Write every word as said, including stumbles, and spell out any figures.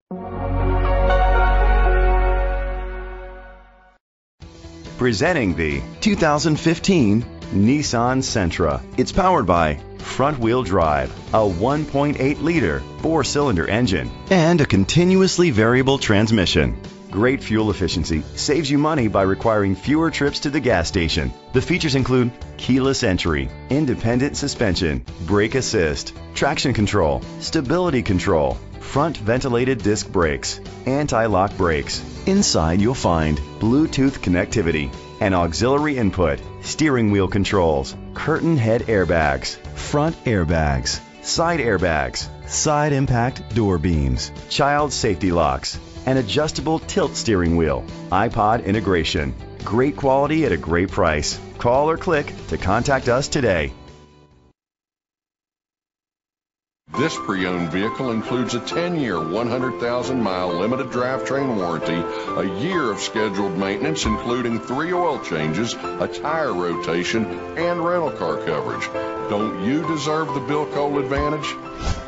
Presenting the two thousand fifteen Nissan Sentra. It's powered by front-wheel drive, a one point eight liter four-cylinder engine, and a continuously variable transmission. Great fuel efficiency saves you money by requiring fewer trips to the gas station. The features include keyless entry, independent suspension, brake assist, traction control, stability control, front ventilated disc brakes, anti-lock brakes. Inside you'll find Bluetooth connectivity, an auxiliary input, steering wheel controls, curtain head airbags, front airbags, side airbags, side impact door beams, child safety locks, an adjustable tilt steering wheel, iPod integration. Great quality at a great price. Call or click to contact us today. This pre-owned vehicle includes a ten-year, one hundred thousand mile limited drivetrain warranty, a year of scheduled maintenance including three oil changes, a tire rotation, and rental car coverage. Don't you deserve the Bill Cole advantage?